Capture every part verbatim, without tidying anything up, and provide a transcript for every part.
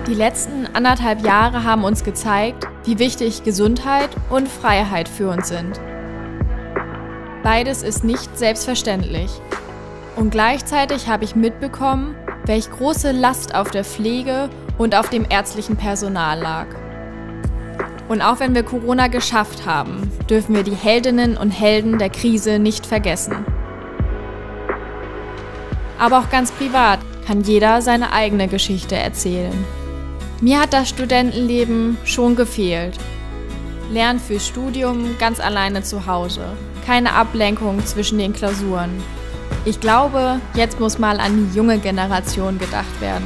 Die letzten anderthalb Jahre haben uns gezeigt, wie wichtig Gesundheit und Freiheit für uns sind. Beides ist nicht selbstverständlich. Und gleichzeitig habe ich mitbekommen, welch große Last auf der Pflege und auf dem ärztlichen Personal lag. Und auch wenn wir Corona geschafft haben, dürfen wir die Heldinnen und Helden der Krise nicht vergessen. Aber auch ganz privat kann jeder seine eigene Geschichte erzählen. Mir hat das Studentenleben schon gefehlt. Lernen fürs Studium ganz alleine zu Hause. Keine Ablenkung zwischen den Klausuren. Ich glaube, jetzt muss mal an die junge Generation gedacht werden.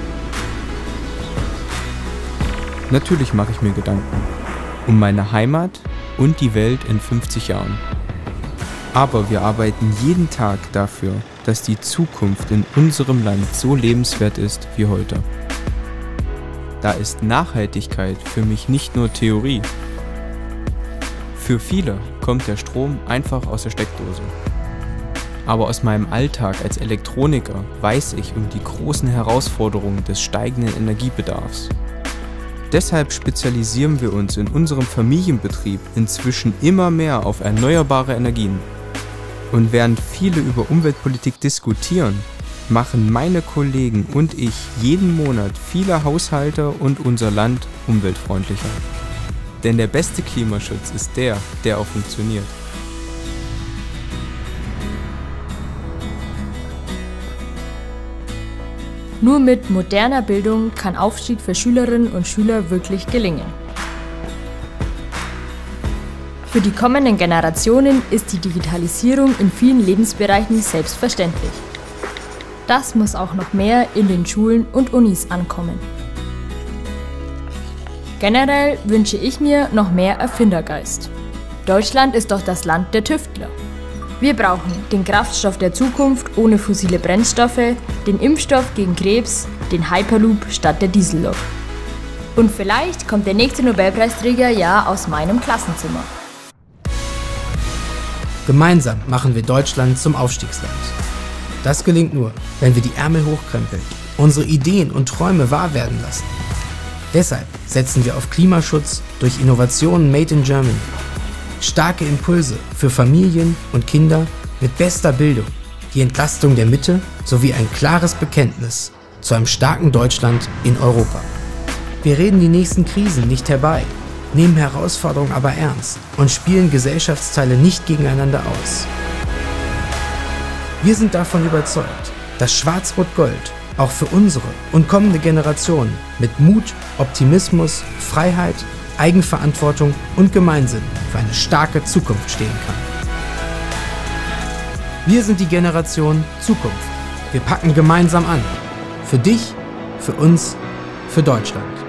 Natürlich mache ich mir Gedanken um meine Heimat und die Welt in fünfzig Jahren. Aber wir arbeiten jeden Tag dafür, dass die Zukunft in unserem Land so lebenswert ist wie heute. Da ist Nachhaltigkeit für mich nicht nur Theorie. Für viele kommt der Strom einfach aus der Steckdose. Aber aus meinem Alltag als Elektroniker weiß ich um die großen Herausforderungen des steigenden Energiebedarfs. Deshalb spezialisieren wir uns in unserem Familienbetrieb inzwischen immer mehr auf erneuerbare Energien. Und während viele über Umweltpolitik diskutieren, machen meine Kollegen und ich jeden Monat viele Haushalte und unser Land umweltfreundlicher. Denn der beste Klimaschutz ist der, der auch funktioniert. Nur mit moderner Bildung kann Aufstieg für Schülerinnen und Schüler wirklich gelingen. Für die kommenden Generationen ist die Digitalisierung in vielen Lebensbereichen selbstverständlich. Das muss auch noch mehr in den Schulen und Unis ankommen. Generell wünsche ich mir noch mehr Erfindergeist. Deutschland ist doch das Land der Tüftler. Wir brauchen den Kraftstoff der Zukunft ohne fossile Brennstoffe, den Impfstoff gegen Krebs, den Hyperloop statt der Diesellok. Und vielleicht kommt der nächste Nobelpreisträger ja aus meinem Klassenzimmer. Gemeinsam machen wir Deutschland zum Aufstiegsland. Das gelingt nur, wenn wir die Ärmel hochkrempeln, unsere Ideen und Träume wahr werden lassen. Deshalb setzen wir auf Klimaschutz durch Innovationen made in Germany. Starke Impulse für Familien und Kinder mit bester Bildung, die Entlastung der Mitte sowie ein klares Bekenntnis zu einem starken Deutschland in Europa. Wir reden die nächsten Krisen nicht herbei, nehmen Herausforderungen aber ernst und spielen Gesellschaftsteile nicht gegeneinander aus. Wir sind davon überzeugt, dass Schwarz-Rot-Gold auch für unsere und kommende Generationen mit Mut, Optimismus, Freiheit, Eigenverantwortung und Gemeinsinn für eine starke Zukunft stehen kann. Wir sind die Generation Zukunft. Wir packen gemeinsam an. Für dich, für uns, für Deutschland.